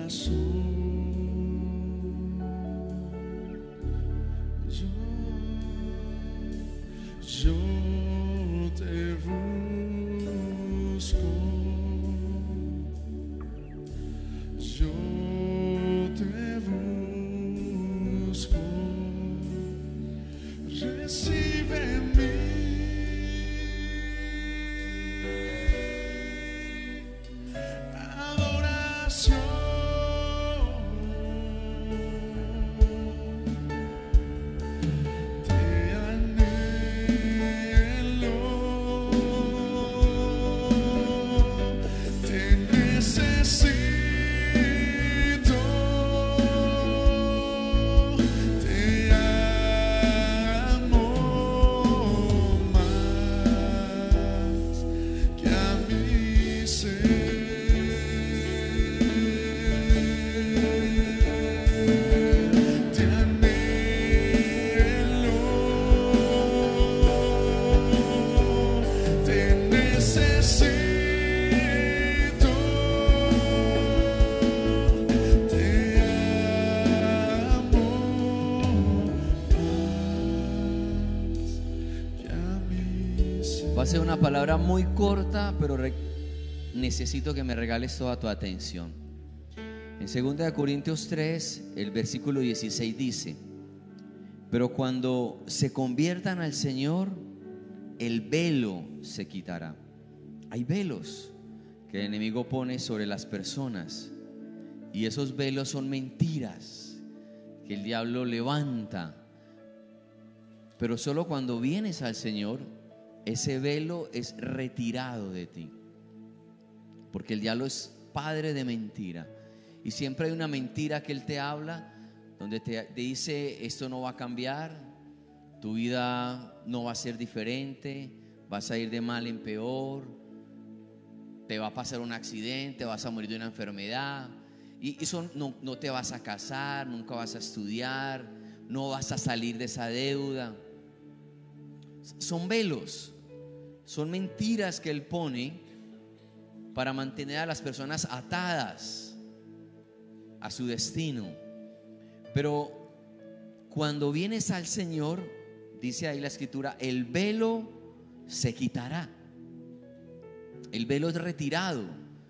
Yo te busco, yo te busco, recibe mi adoración. Va a ser una palabra muy corta, pero necesito que me regales toda tu atención. En 2 Corintios 3, el versículo 16 dice: pero cuando se conviertan al Señor, el velo se quitará. Hay velos que el enemigo pone sobre las personas, y esos velos son mentiras que el diablo levanta. Pero solo cuando vienes al Señor, ese velo es retirado de ti, porque el diablo es padre de mentira, y siempre hay una mentira que él te habla, donde te dice: esto no va a cambiar, tu vida no va a ser diferente, vas a ir de mal en peor, te va a pasar un accidente, vas a morir de una enfermedad, y no te vas a casar, nunca vas a estudiar, no vas a salir de esa deuda. Son velos, son mentiras que él pone para mantener a las personas atadas a su destino. Pero cuando vienes al Señor, dice ahí la escritura, el velo se quitará. El velo es retirado,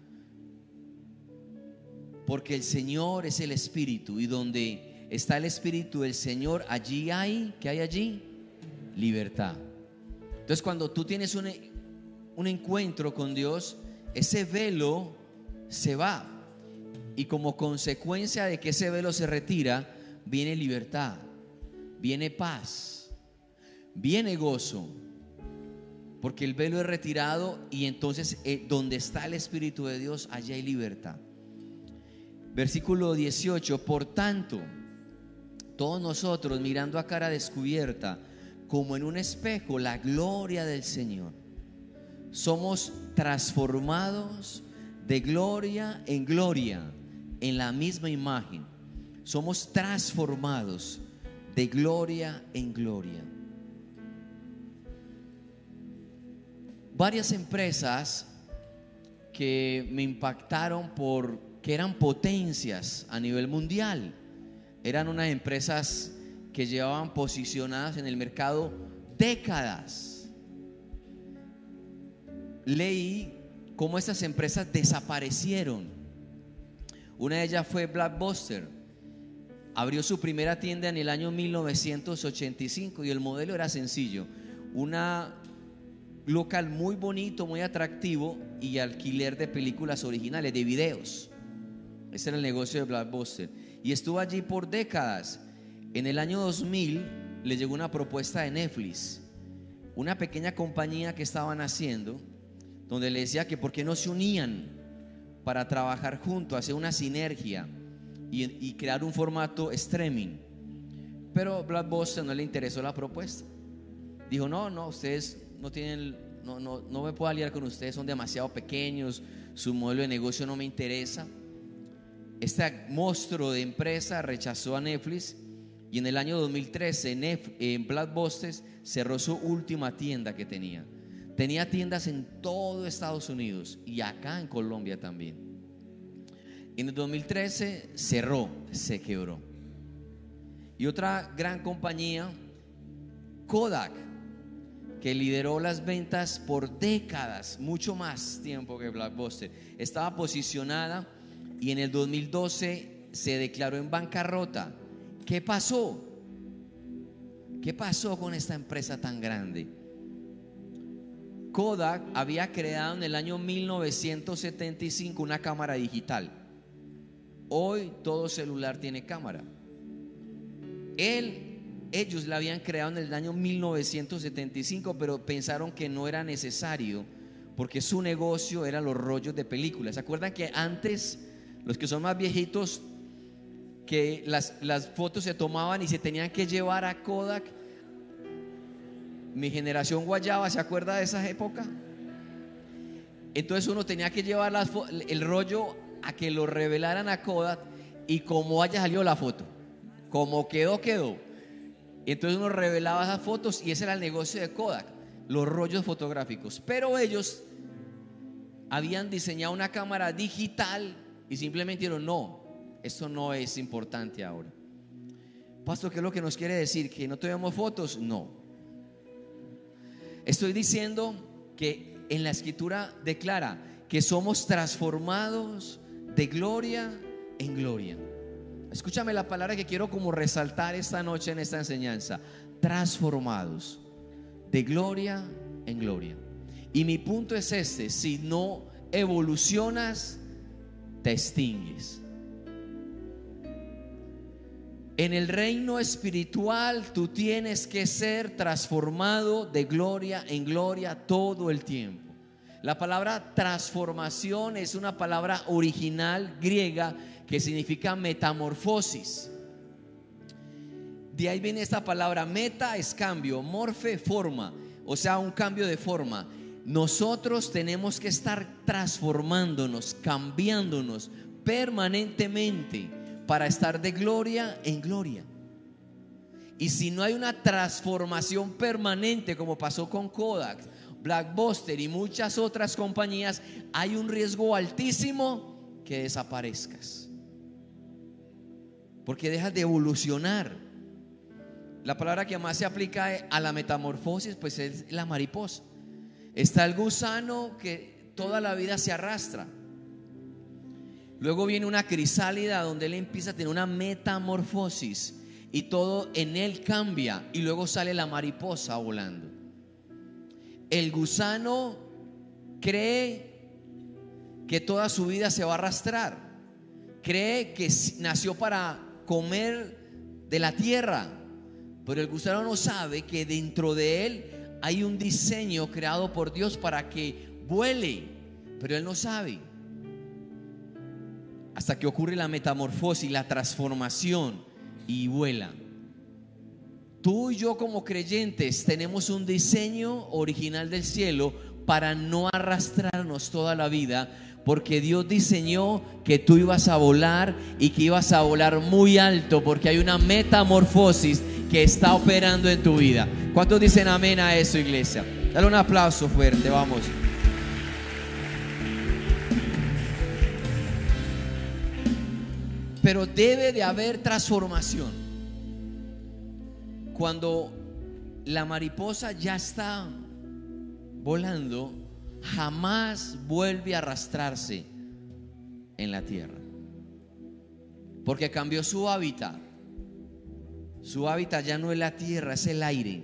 porque el Señor es el Espíritu, y donde está el Espíritu del Señor, allí hay, ¿qué hay allí? Libertad. Entonces, cuando tú tienes un encuentro con Dios, ese velo se va, y como consecuencia de que ese velo se retira, viene libertad, viene paz, viene gozo, porque el velo es retirado, y entonces donde está el Espíritu de Dios, allí hay libertad. Versículo 18: por tanto, todos nosotros, mirando a cara descubierta, como en un espejo, la gloria del Señor, somos transformados de gloria en gloria en la misma imagen. Somos transformados de gloria en gloria. Varias empresas que me impactaron porque eran potencias a nivel mundial, eran unas empresas que llevaban posicionadas en el mercado décadas. Leí cómo estas empresas desaparecieron. Una de ellas fue Blockbuster. Abrió su primera tienda en el año 1985, y el modelo era sencillo: una local muy bonito, muy atractivo, y alquiler de películas originales, de videos. Ese era el negocio de Blockbuster, y estuvo allí por décadas. En el año 2000 le llegó una propuesta de Netflix, una pequeña compañía que estaban haciendo, donde le decía que por qué no se unían para trabajar juntos, hacer una sinergia y crear un formato streaming. Pero Blockbuster no le interesó la propuesta. Dijo: no, ustedes no tienen, no me puedo aliar con ustedes, son demasiado pequeños, su modelo de negocio no me interesa. Este monstruo de empresa rechazó a Netflix, y en el año 2013 Blockbuster cerró su última tienda que tenía. Tenía tiendas en todo Estados Unidos y acá en Colombia también. Y en el 2013 cerró, se quebró. Y otra gran compañía, Kodak, que lideró las ventas por décadas, mucho más tiempo que Blockbuster, estaba posicionada y en el 2012 se declaró en bancarrota. ¿Qué pasó? ¿Qué pasó con esta empresa tan grande? Kodak había creado en el año 1975 una cámara digital. Hoy todo celular tiene cámara. Ellos la habían creado en el año 1975, pero pensaron que no era necesario porque su negocio era los rollos de películas. ¿Se acuerdan que antes, los que son más viejitos, que las fotos se tomaban y se tenían que llevar a Kodak? Mi generación guayaba, ¿se acuerda de esa época? Entonces uno tenía que llevar el rollo a que lo revelaran a Kodak, y como haya salido la foto, como quedó, quedó. Entonces uno revelaba esas fotos y ese era el negocio de Kodak, los rollos fotográficos. Pero ellos habían diseñado una cámara digital y simplemente dijeron: no, esto no es importante ahora. Pastor, ¿qué es lo que nos quiere decir? ¿Que no tomemos fotos? No. Estoy diciendo que en la escritura declara que somos transformados de gloria en gloria. Escúchame la palabra que quiero como resaltar esta noche en esta enseñanza: transformados de gloria en gloria. Y mi punto es este: si no evolucionas, te extingues. En el reino espiritual tú tienes que ser transformado de gloria en gloria todo el tiempo. La palabra transformación es una palabra original griega que significa metamorfosis. De ahí viene esta palabra. Meta es cambio, morfe forma, o sea, un cambio de forma. Nosotros tenemos que estar transformándonos, cambiándonos permanentemente para estar de gloria en gloria. Y si no hay una transformación permanente, como pasó con Kodak, Blockbuster y muchas otras compañías, hay un riesgo altísimo que desaparezcas, porque dejas de evolucionar. La palabra que más se aplica a la metamorfosis pues es la mariposa. Está el gusano que toda la vida se arrastra. Luego viene una crisálida donde él empieza a tener una metamorfosis y todo en él cambia, y luego sale la mariposa volando. El gusano cree que toda su vida se va a arrastrar, cree que nació para comer de la tierra, pero el gusano no sabe que dentro de él hay un diseño creado por Dios para que vuele, pero él no sabe. Hasta que ocurre la metamorfosis, la transformación, y vuela. Tú y yo como creyentes tenemos un diseño original del cielo para no arrastrarnos toda la vida, porque Dios diseñó que tú ibas a volar y que ibas a volar muy alto, porque hay una metamorfosis que está operando en tu vida. ¿Cuántos dicen amén a eso, iglesia? Dale un aplauso fuerte, vamos. Pero debe de haber transformación. Cuando la mariposa ya está volando, jamás vuelve a arrastrarse en la tierra, porque cambió su hábitat. Su hábitat ya no es la tierra, es el aire.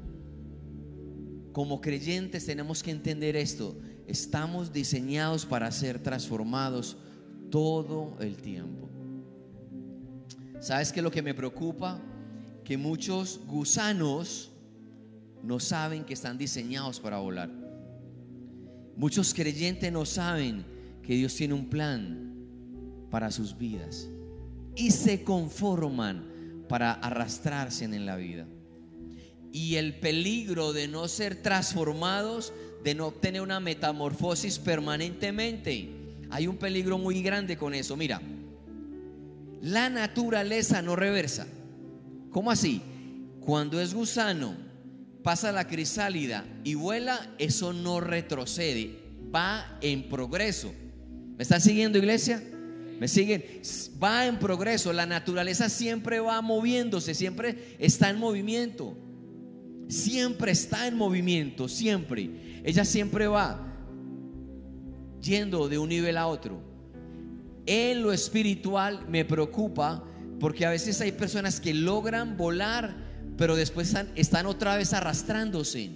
Como creyentes tenemos que entender esto: estamos diseñados para ser transformados todo el tiempo. ¿Sabes qué es lo que me preocupa? Que muchos gusanos no saben que están diseñados para volar. Muchos creyentes no saben que Dios tiene un plan para sus vidas y se conforman para arrastrarse en la vida. Y el peligro de no ser transformados, de no obtener una metamorfosis permanentemente, hay un peligro muy grande con eso. Mira, la naturaleza no reversa. ¿Cómo así? Cuando es gusano, pasa la crisálida y vuela, eso no retrocede, va en progreso. ¿Me están siguiendo, iglesia? ¿Me siguen? Va en progreso. La naturaleza siempre va moviéndose, siempre está en movimiento. Siempre está en movimiento, siempre. Ella siempre va yendo de un nivel a otro. En lo espiritual me preocupa porque a veces hay personas que logran volar, pero después están otra vez arrastrándose.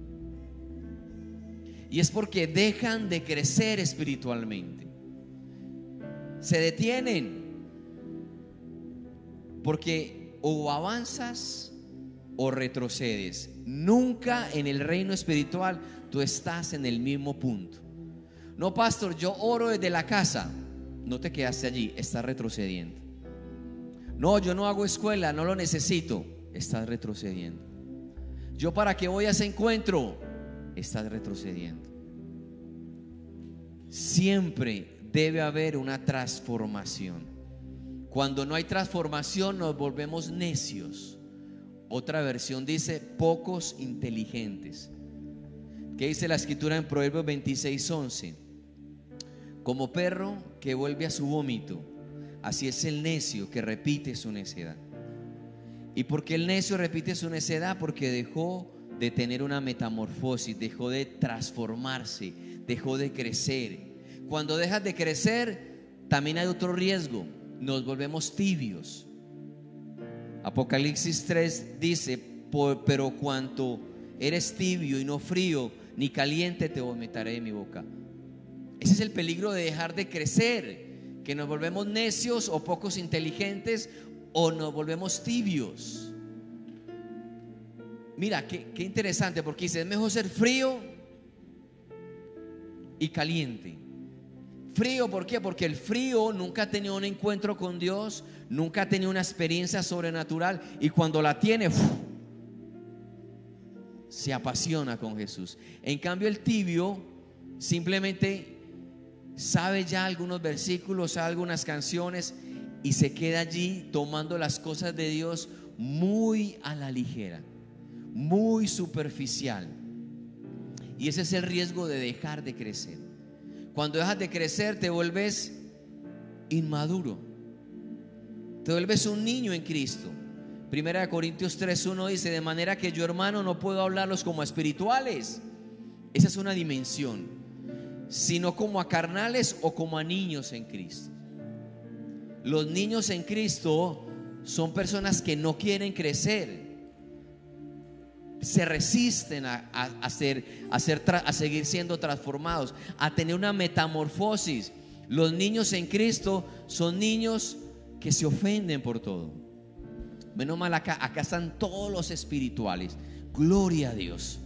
Y es porque dejan de crecer espiritualmente. Se detienen porque o avanzas o retrocedes. Nunca en el reino espiritual tú estás en el mismo punto. No, pastor, yo oro desde la casa. No te quedaste allí, estás retrocediendo. No, yo no hago escuela, no lo necesito. Estás retrocediendo. Yo para qué voy a ese encuentro, estás retrocediendo. Siempre debe haber una transformación. Cuando no hay transformación nos volvemos necios. Otra versión dice pocos inteligentes. ¿Qué dice la escritura en Proverbios 26:11? Como perro que vuelve a su vómito, así es el necio que repite su necedad. ¿Y por qué el necio repite su necedad? Porque dejó de tener una metamorfosis, dejó de transformarse, dejó de crecer. Cuando dejas de crecer, también hay otro riesgo: nos volvemos tibios. Apocalipsis 3 dice: pero cuanto eres tibio y no frío ni caliente, te vomitaré de mi boca. Ese es el peligro de dejar de crecer, que nos volvemos necios o pocos inteligentes, o nos volvemos tibios. Mira, qué interesante, porque dice: es mejor ser frío y caliente. Frío, ¿por qué? Porque el frío nunca ha tenido un encuentro con Dios, nunca ha tenido una experiencia sobrenatural, y cuando la tiene, se apasiona con Jesús. En cambio, el tibio simplemente sabe ya algunos versículos, sabe algunas canciones, y se queda allí tomando las cosas de Dios muy a la ligera, muy superficial. Y ese es el riesgo de dejar de crecer. Cuando dejas de crecer, te vuelves inmaduro, te vuelves un niño en Cristo. Primera de Corintios 3:1 dice: de manera que yo, hermano, no puedo hablarlos como a espirituales. Esa es una dimensión, sino como a carnales o como a niños en Cristo. Los niños en Cristo son personas que no quieren crecer, se resisten a seguir siendo transformados, a tener una metamorfosis. Los niños en Cristo son niños que se ofenden por todo. Menos mal, acá están todos los espirituales. Gloria a Dios.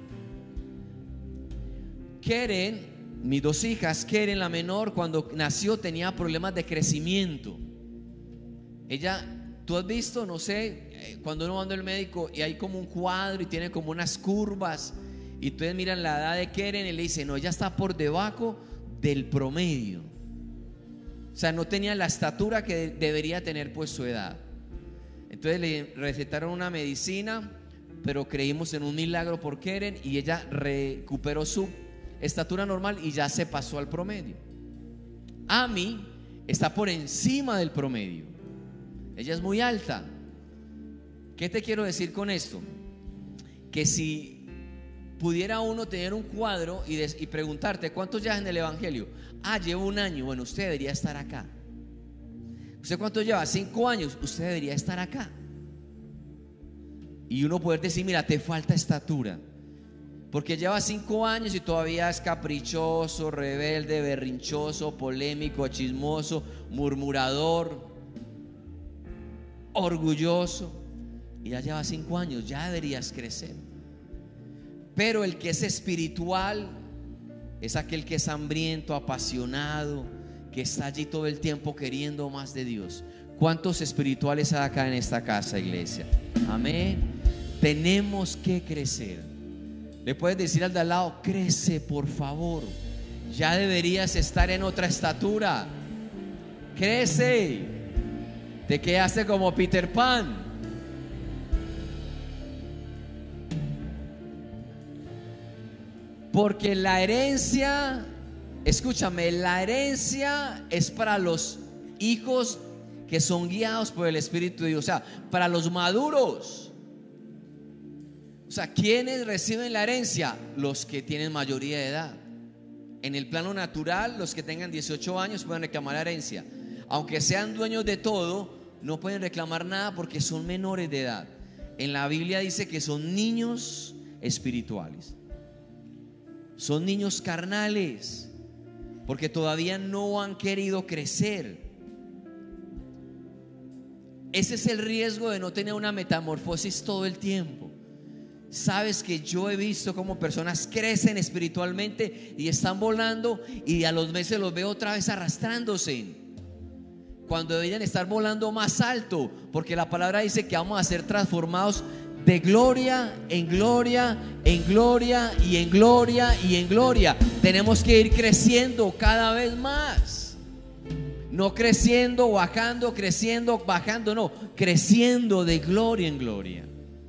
Keren, mis dos hijas, Keren la menor, cuando nació tenía problemas de crecimiento. Ella, tú has visto, no sé, cuando uno va al médico y hay como un cuadro y tiene como unas curvas, y ustedes miran la edad de Keren y le dicen: no, ella está por debajo del promedio. O sea, no tenía la estatura que debería tener pues su edad. Entonces le recetaron una medicina, pero creímos en un milagro por Keren, y ella recuperó su estatura normal y ya se pasó al promedio. Ami está por encima del promedio. Ella es muy alta. ¿Qué te quiero decir con esto? Que si pudiera uno tener un cuadro y preguntarte: ¿cuántos llevas en el evangelio? Llevo 1 año. Bueno, usted debería estar acá. ¿Usted cuánto lleva? 5 años. Usted debería estar acá. Y uno poder decir: mira, te falta estatura, porque lleva 5 años y todavía es caprichoso, rebelde, berrinchoso, polémico, chismoso, murmurador, orgulloso. Y ya lleva 5 años, ya deberías crecer. Pero el que es espiritual es aquel que es hambriento, apasionado, que está allí todo el tiempo queriendo más de Dios. ¿Cuántos espirituales hay acá en esta casa, iglesia? Amén. Tenemos que crecer. Le puedes decir al de al lado: crece, por favor. Ya deberías estar en otra estatura. Crece. Te quedaste como Peter Pan. Porque la herencia, escúchame, la herencia es para los hijos que son guiados por el Espíritu de Dios. O sea, para los maduros. O sea, ¿quiénes reciben la herencia? Los que tienen mayoría de edad. En el plano natural, los que tengan 18 años pueden reclamar la herencia. Aunque sean dueños de todo, no pueden reclamar nada porque son menores de edad. En la Biblia dice que son niños espirituales. Son niños carnales, porque todavía no han querido crecer. Ese es el riesgo de no tener una metamorfosis todo el tiempo. Sabes que yo he visto cómo personas crecen espiritualmente y están volando, y a los meses los veo otra vez arrastrándose, cuando deberían estar volando más alto, porque la palabra dice que vamos a ser transformados de gloria en gloria, en gloria y en gloria y en gloria. Tenemos que ir creciendo cada vez más. No creciendo, bajando, creciendo, bajando, no, creciendo de gloria en gloria.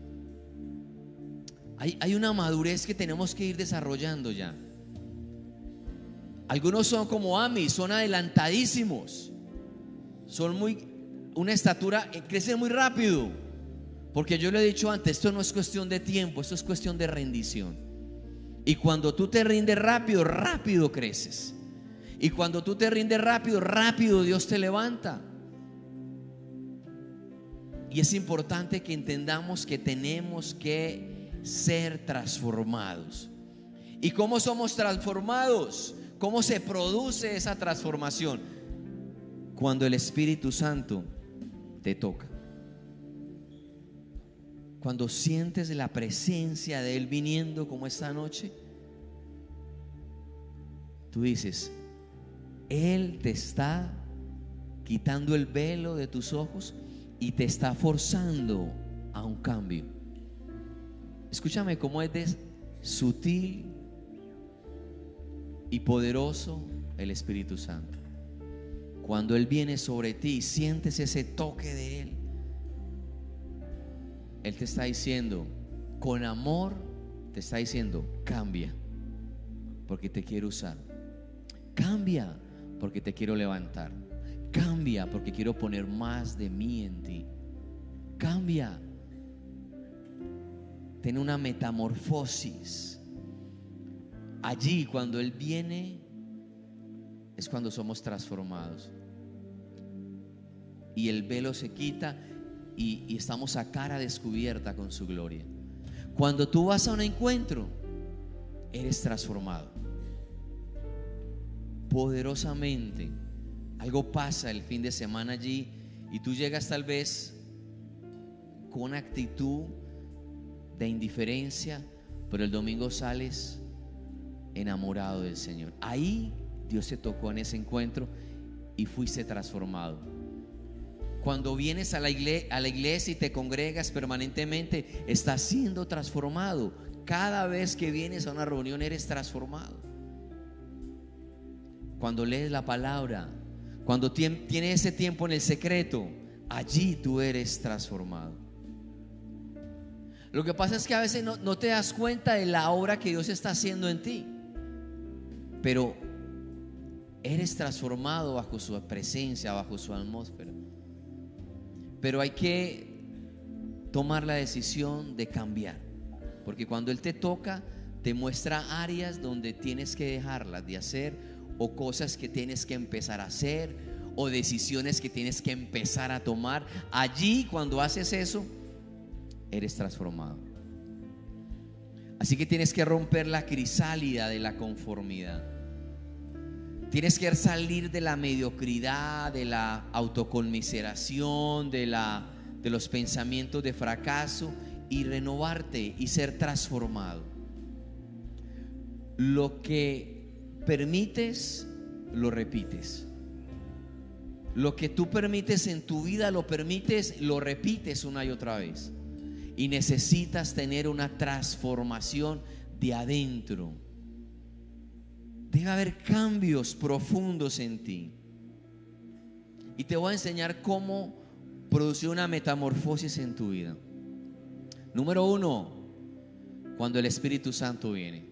Hay una madurez que tenemos que ir desarrollando ya. Algunos son como Ami, son adelantadísimos. Son una estatura, crecen muy rápido. Porque yo le he dicho antes, esto no es cuestión de tiempo, esto es cuestión de rendición. Y cuando tú te rindes rápido, rápido creces. Y cuando tú te rindes rápido, rápido Dios te levanta. Y es importante que entendamos que tenemos que ser transformados. ¿Y cómo somos transformados? ¿Cómo se produce esa transformación? Cuando el Espíritu Santo te toca. Cuando sientes la presencia de Él viniendo como esta noche, tú dices: Él te está quitando el velo de tus ojos y te está forzando a un cambio. Escúchame cómo es de sutil y poderoso el Espíritu Santo. Cuando Él viene sobre ti y sientes ese toque de Él, Él te está diciendo, con amor, te está diciendo: cambia, porque te quiero usar. Cambia, porque te quiero levantar. Cambia, porque quiero poner más de mí en ti. Cambia. Ten una metamorfosis. Allí, cuando Él viene, es cuando somos transformados. Y el velo se quita y estamos a cara descubierta con su gloria. Cuando tú vas a un encuentro, eres transformado poderosamente. Algo pasa el fin de semana allí y tú llegas tal vez con una actitud de indiferencia, pero el domingo sales enamorado del Señor. Ahí Dios te tocó en ese encuentro y fuiste transformado. Cuando vienes a la iglesia y te congregas permanentemente, estás siendo transformado. Cada vez que vienes a una reunión eres transformado. Cuando lees la palabra, cuando tienes ese tiempo en el secreto, allí tú eres transformado. Lo que pasa es que a veces no te das cuenta de la obra que Dios está haciendo en ti, pero eres transformado bajo su presencia, bajo su atmósfera. Pero hay que tomar la decisión de cambiar, porque cuando Él te toca, te muestra áreas donde tienes que dejarlas de hacer, o cosas que tienes que empezar a hacer, o decisiones que tienes que empezar a tomar. Allí, cuando haces eso, eres transformado. Así que tienes que romper la crisálida de la conformidad. Tienes que salir de la mediocridad, de la autoconmiseración, de los pensamientos de fracaso, y renovarte y ser transformado. Lo que permites, lo repites. Lo que tú permites en tu vida, lo repites una y otra vez. Y necesitas tener una transformación de adentro. Debe haber cambios profundos en ti. Y te voy a enseñar cómo producir una metamorfosis en tu vida. Número 1, cuando el Espíritu Santo viene.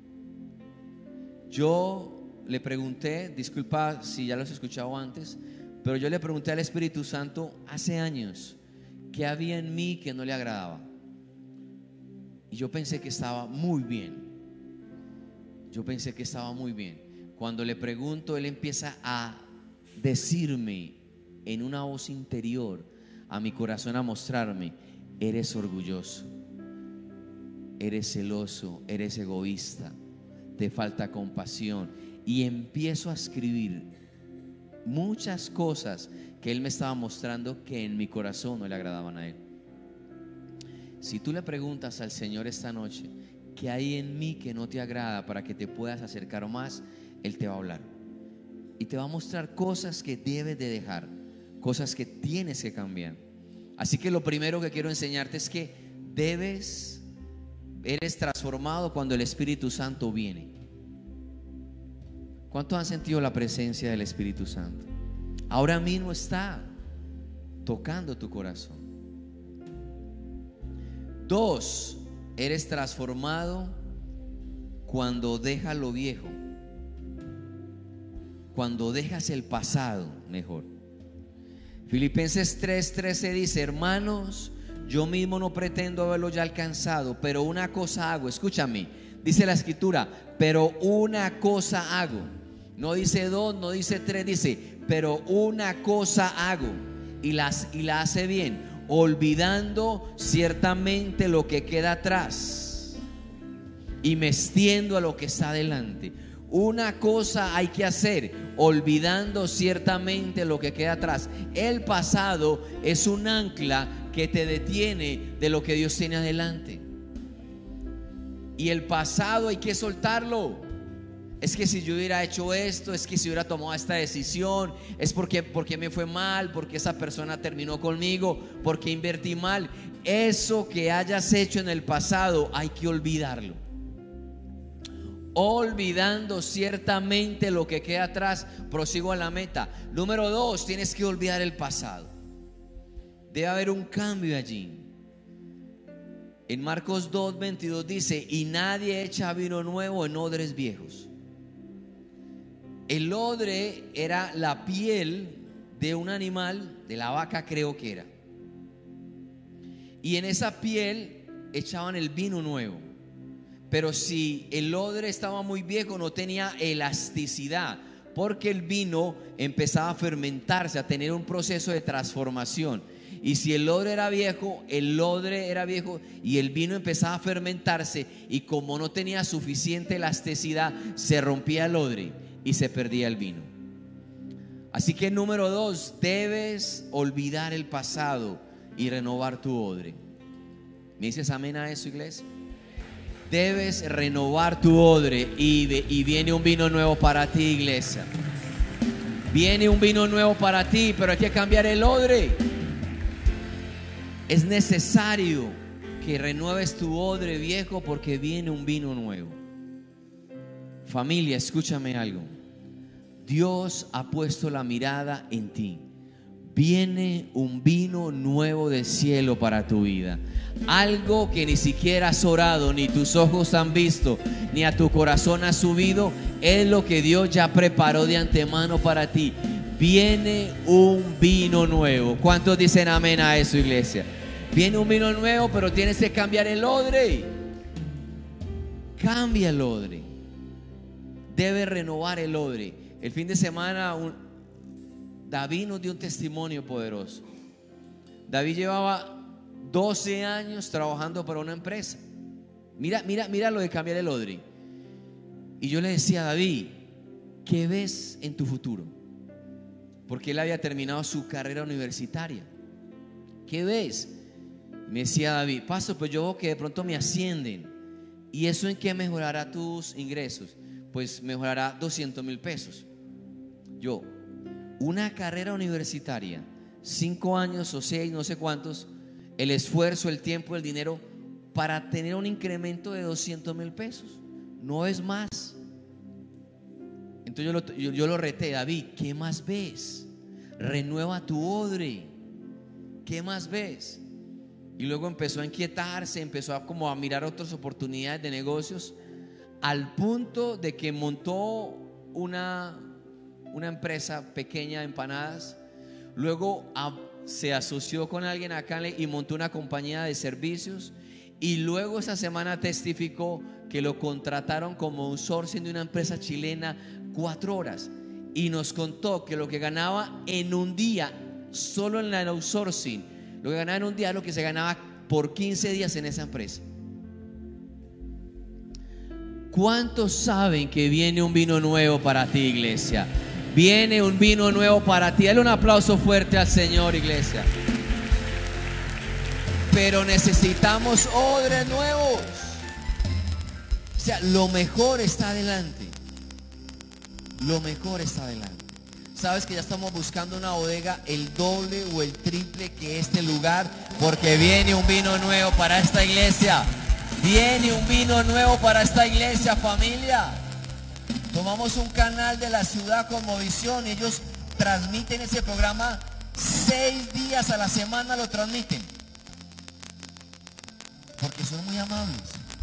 Yo le pregunté, disculpa si ya lo has escuchado antes, Pero yo le pregunté al Espíritu Santo hace años qué había en mí que no le agradaba. Y yo pensé que estaba muy bien. Yo pensé que estaba muy bien. Cuando le pregunto, Él empieza a decirme en una voz interior, a mi corazón, a mostrarme: eres orgulloso, eres celoso, eres egoísta, te falta compasión. Y empiezo a escribir muchas cosas que Él me estaba mostrando que en mi corazón no le agradaban a Él. Si tú le preguntas al Señor esta noche qué hay en mí que no te agrada, para que te puedas acercar más, Él te va a hablar y te va a mostrar cosas que debes de dejar, cosas que tienes que cambiar. Así que lo primero que quiero enseñarte es que eres transformado cuando el Espíritu Santo viene. ¿Cuántos han sentido la presencia del Espíritu Santo? Ahora mismo está tocando tu corazón. 2, eres transformado cuando dejas lo viejo, cuando dejas el pasado, mejor. Filipenses 3:13 dice: hermanos, yo mismo no pretendo haberlo ya alcanzado, pero una cosa hago. Escúchame, dice la Escritura, pero una cosa hago. No dice 2, no dice 3, dice: pero una cosa hago, y la hace bien, olvidando ciertamente lo que queda atrás y me extiendo a lo que está adelante. Una cosa hay que hacer, olvidando ciertamente lo que queda atrás. El pasado es un ancla que te detiene de lo que Dios tiene adelante. Y el pasado hay que soltarlo. Es que si yo hubiera hecho esto, es que si hubiera tomado esta decisión, es porque me fue mal, porque esa persona terminó conmigo, porque invertí mal. Eso que hayas hecho en el pasado hay que olvidarlo. Olvidando ciertamente lo que queda atrás, prosigo a la meta. Número 2, tienes que olvidar el pasado. Debe haber un cambio allí. En Marcos 2:22 dice: y nadie echa vino nuevo en odres viejos. El odre era la piel de un animal, de la vaca creo que era, y en esa piel echaban el vino nuevo. Pero si el odre estaba muy viejo, no tenía elasticidad, porque el vino empezaba a fermentarse, a tener un proceso de transformación. Y si el odre era viejo y el vino empezaba a fermentarse, y como no tenía suficiente elasticidad, se rompía el odre y se perdía el vino. Así que número 2, debes olvidar el pasado y renovar tu odre. ¿Me dices amén a eso, iglesia? Debes renovar tu odre y viene un vino nuevo para ti, iglesia. Viene un vino nuevo para ti, pero hay que cambiar el odre. Es necesario que renueves tu odre viejo, porque viene un vino nuevo. Familia, escúchame algo. Dios ha puesto la mirada en ti. Viene un vino nuevo del cielo para tu vida. Algo que ni siquiera has orado, ni tus ojos han visto, ni a tu corazón ha subido, es lo que Dios ya preparó de antemano para ti. Viene un vino nuevo. ¿Cuántos dicen amén a eso, iglesia? Viene un vino nuevo, pero tienes que cambiar el odre. Cambia el odre. Debes renovar el odre. El fin de semana David nos dio un testimonio poderoso. David llevaba 12 años trabajando para una empresa. Mira lo de cambiar el odre. Y yo le decía a David: ¿qué ves en tu futuro? Porque él había terminado su carrera universitaria. ¿Qué ves? Me decía David: pastor, pues yo veo que de pronto me ascienden. ¿Y eso en qué mejorará tus ingresos? Pues mejorará 200,000 pesos. Yo, una carrera universitaria, 5 años o 6, no sé cuántos, el esfuerzo, el tiempo, el dinero para tener un incremento de 200,000 pesos. No es más. Entonces yo lo reté: David, ¿qué más ves? Renueva tu odre. ¿Qué más ves? Y luego empezó a inquietarse, empezó a mirar otras oportunidades de negocios, al punto de que montó una empresa pequeña de empanadas, luego se asoció con alguien acá y montó una compañía de servicios, y luego esa semana testificó que lo contrataron como outsourcing de una empresa chilena 4 horas, y nos contó que lo que ganaba en un día, solo en el outsourcing, lo que ganaba en un día es lo que se ganaba por 15 días en esa empresa. ¿Cuántos saben que viene un vino nuevo para ti, iglesia? Viene un vino nuevo para ti. Dale un aplauso fuerte al Señor, iglesia. Pero necesitamos odres nuevos. O sea, lo mejor está adelante. Lo mejor está adelante. Sabes que ya estamos buscando una bodega el doble o el triple que este lugar, porque viene un vino nuevo para esta iglesia. Viene un vino nuevo para esta iglesia, familia. Tomamos un canal de la ciudad como Visión y ellos transmiten ese programa 6 días a la semana, lo transmiten. Porque son muy amables.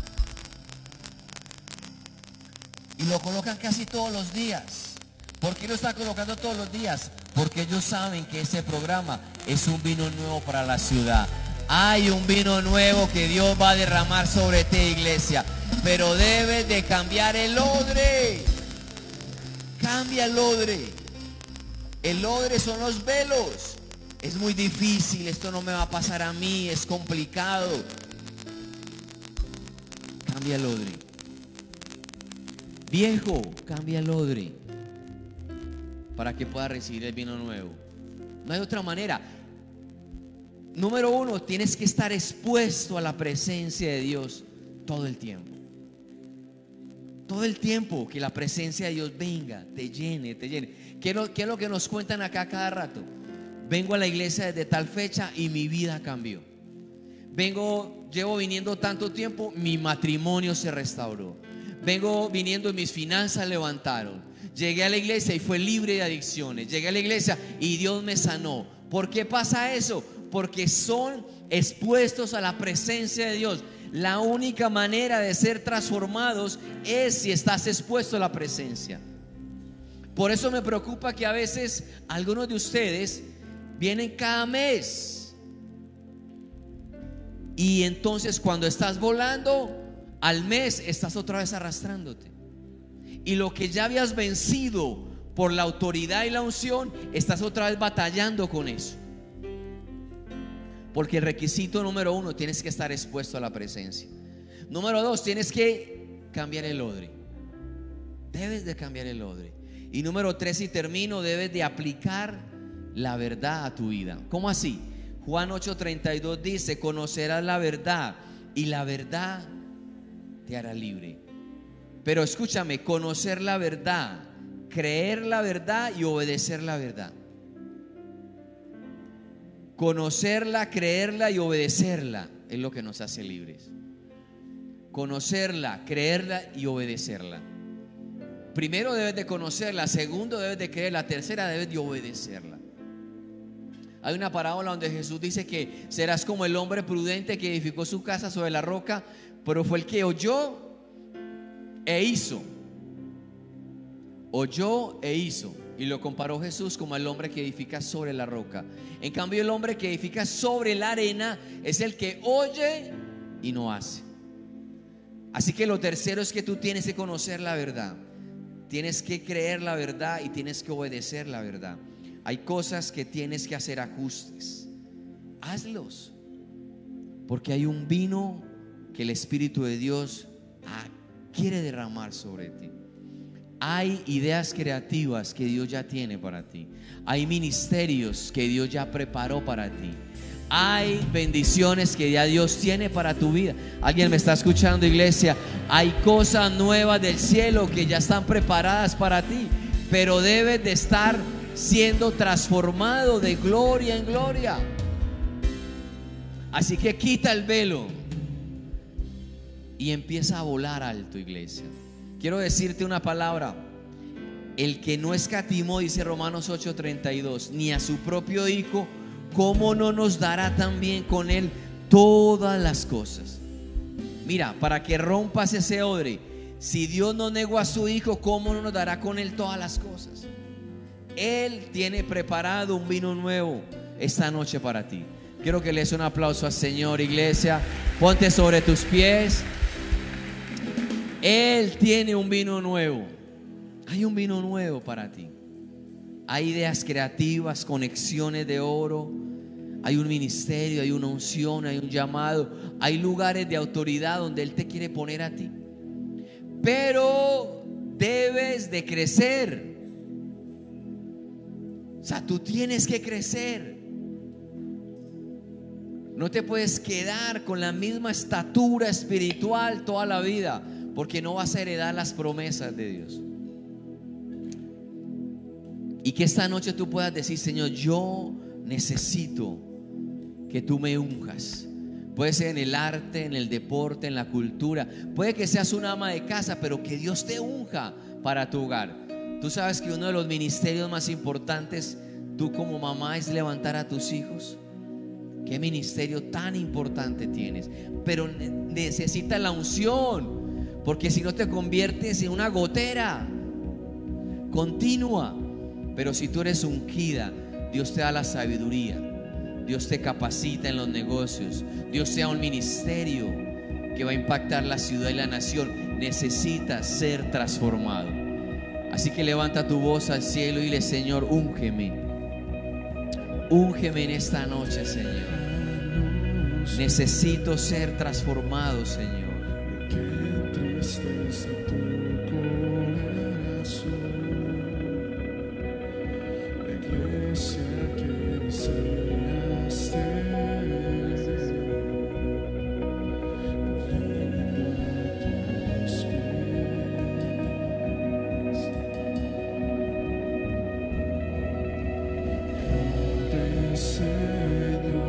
Y lo colocan casi todos los días. ¿Por qué lo están colocando todos los días? Porque ellos saben que ese programa es un vino nuevo para la ciudad. Hay un vino nuevo que Dios va a derramar sobre ti, iglesia. Pero debes de cambiar el odre. Cambia el odre. El odre son los velos. Es muy difícil, esto no me va a pasar a mí, es complicado. Cambia el odre. Viejo, cambia el odre para que pueda recibir el vino nuevo. No hay otra manera. Número 1, tienes que estar expuesto a la presencia de Dios todo el tiempo. Todo el tiempo que la presencia de Dios venga, te llene, te llene. ¿Qué es lo que nos cuentan acá cada rato? Vengo a la iglesia desde tal fecha y mi vida cambió. Llevo viniendo tanto tiempo, mi matrimonio se restauró. Vengo viniendo y mis finanzas levantaron. Llegué a la iglesia y fue libre de adicciones. Llegué a la iglesia y Dios me sanó. ¿Por qué pasa eso? Porque son expuestos a la presencia de Dios. La única manera de ser transformados es si estás expuesto a la presencia. Por eso me preocupa que a veces algunos de ustedes vienen cada mes y entonces cuando estás volando al mes estás otra vez arrastrándote, y lo que ya habías vencido por la autoridad y la unción, estás otra vez batallando con eso. Porque el requisito número 1, tienes que estar expuesto a la presencia. Número 2, tienes que cambiar el odre. Debes de cambiar el odre. Y número 3, y termino, debes de aplicar la verdad a tu vida. ¿Cómo así? Juan 8:32 dice: conocerás la verdad y la verdad te hará libre. Pero escúchame, conocer la verdad, creer la verdad y obedecer la verdad. Conocerla, creerla y obedecerla es lo que nos hace libres. Conocerla, creerla y obedecerla. Primero debes de conocerla, segundo debes de creerla, tercera debes de obedecerla. Hay una parábola donde Jesús dice que serás como el hombre prudente que edificó su casa sobre la roca, pero fue el que oyó e hizo. Oyó e hizo. Y lo comparó Jesús como el hombre que edifica sobre la roca. En cambio, el hombre que edifica sobre la arena es el que oye y no hace. Así que lo tercero es que tú tienes que conocer la verdad. Tienes que creer la verdad y tienes que obedecer la verdad. Hay cosas que tienes que hacer ajustes. Hazlos. Porque hay un vino que el Espíritu de Dios quiere derramar sobre ti. Hay ideas creativas que Dios ya tiene para ti. Hay ministerios que Dios ya preparó para ti. Hay bendiciones que ya Dios tiene para tu vida. ¿Alguien me está escuchando, iglesia? Hay cosas nuevas del cielo que ya están preparadas para ti, pero debes de estar siendo transformado de gloria en gloria. Así que quita el velo y empieza a volar alto, iglesia. Quiero decirte una palabra: el que no escatimó, dice Romanos 8:32, ni a su propio hijo, ¿cómo no nos dará también con él todas las cosas? Mira, para que rompas ese odre, si Dios no negó a su hijo, ¿cómo no nos dará con él todas las cosas? Él tiene preparado un vino nuevo esta noche para ti. Quiero que le des un aplauso al Señor, iglesia. Ponte sobre tus pies. Él tiene un vino nuevo. Hay un vino nuevo para ti. Hay ideas creativas, conexiones de oro. Hay un ministerio, hay una unción, hay un llamado. Hay lugares de autoridad donde Él te quiere poner a ti. Pero debes de crecer. O sea, tú tienes que crecer. No te puedes quedar con la misma estatura espiritual toda la vida, porque no vas a heredar las promesas de Dios. Y que esta noche tú puedas decir: Señor, yo necesito que tú me unjas. Puede ser en el arte, en el deporte, en la cultura. Puede que seas una ama de casa, pero que Dios te unja para tu hogar. Tú sabes que uno de los ministerios más importantes, tú como mamá, es levantar a tus hijos. Qué ministerio tan importante tienes. Pero necesitas la unción, porque si no te conviertes en una gotera continua. Pero si tú eres ungida, Dios te da la sabiduría, Dios te capacita en los negocios, Dios te da un ministerio que va a impactar la ciudad y la nación. Necesitas ser transformado. Así que levanta tu voz al cielo y dile: Señor, úngeme. Úngeme en esta noche, Señor. Necesito ser transformado, Señor. Que entristece tu corazón, la iglesia que deseaste, poniendo a tus pies. Señor,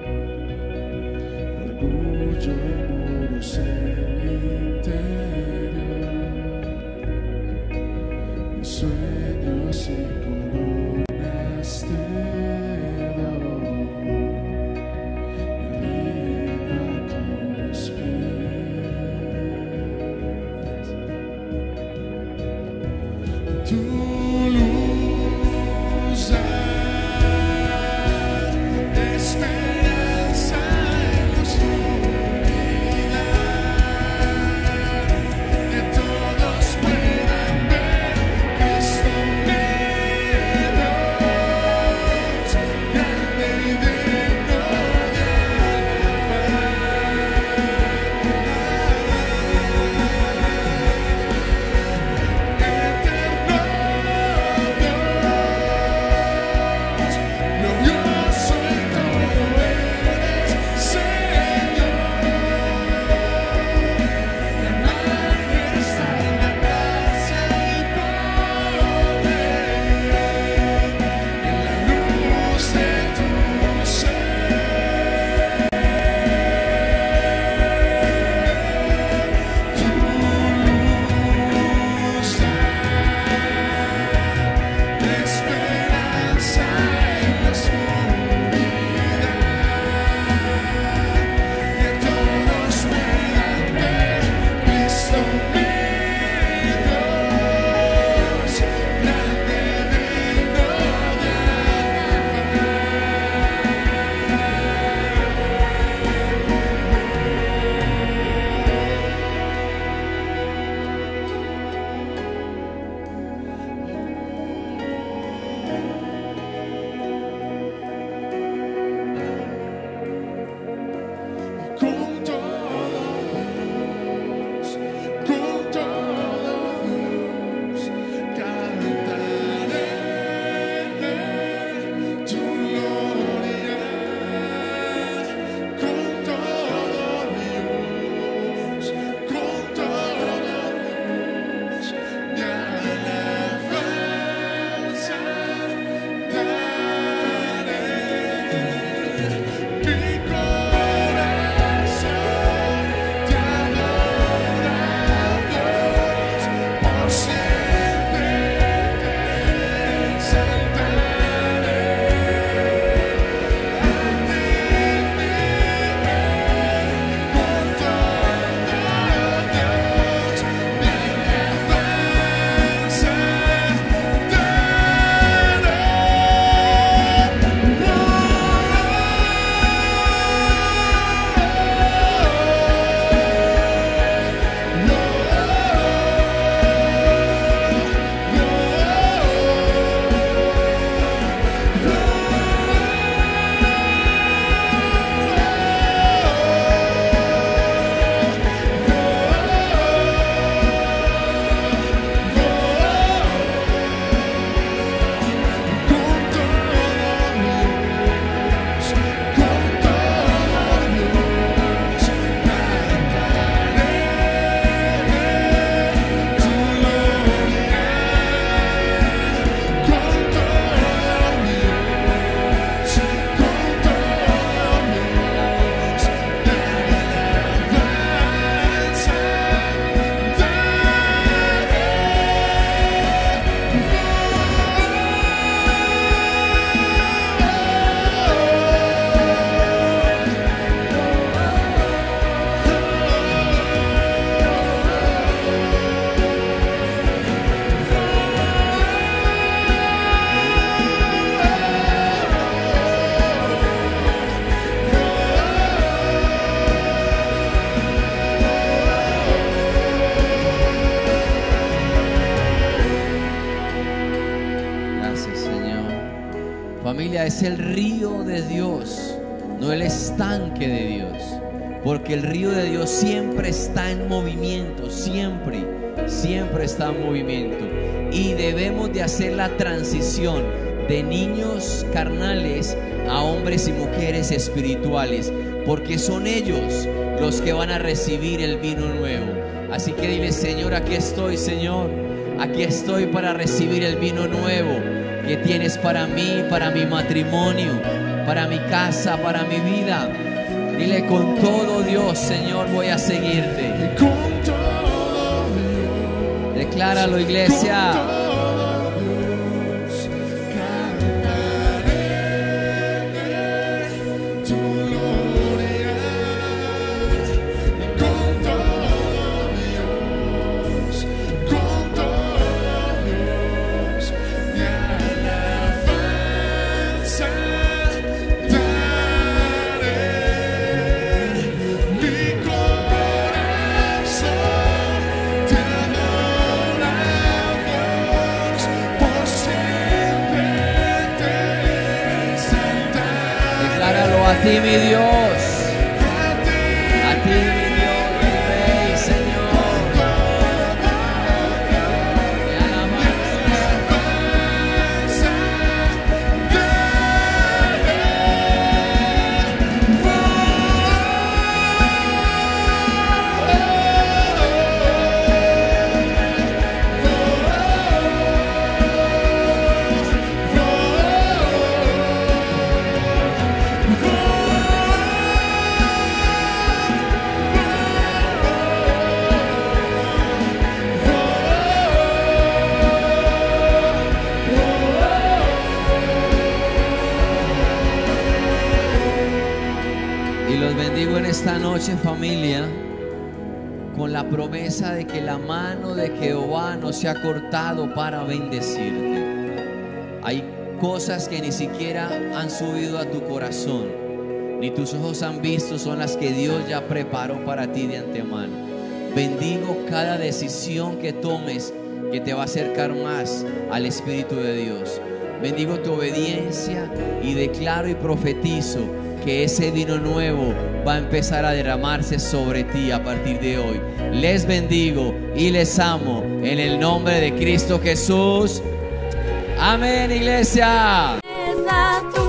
orgullo y muros en mi interior. es el río de Dios, no el estanque de Dios. Porque el río de Dios siempre está en movimiento, siempre está en movimiento. Y debemos de hacer la transición de niños carnales a hombres y mujeres espirituales, porque son ellos los que van a recibir el vino nuevo. Así que dile: Señor, aquí estoy, Señor, aquí estoy para recibir el vino nuevo que tienes para mí, para mi matrimonio, para mi casa, para mi vida. Dile: con todo, Dios, Señor, voy a seguirte. Con todo Dios, Decláralo, iglesia. con todo Dios, cantaré tu gloria. Con todo Dios, mi alabanza daré. Mi corazón te adora, Dios, por siempre te exaltaré. Decláralo: a ti, mi Dios. A ti, mi Dios, mi Rey, Señor. Mi alabanza. Y los bendigo en esta noche, familia, con la promesa de que la mano de Jehová no se ha cortado para bendecirte. Hay cosas que ni siquiera han subido a tu corazón, ni tus ojos han visto, son las que Dios ya preparó para ti de antemano. Bendigo cada decisión que tomes que te va a acercar más al Espíritu de Dios. Bendigo tu obediencia y declaro y profetizo que ese vino nuevo va a empezar a derramarse sobre ti a partir de hoy. Les bendigo y les amo en el nombre de Cristo Jesús. Amén, iglesia. Es la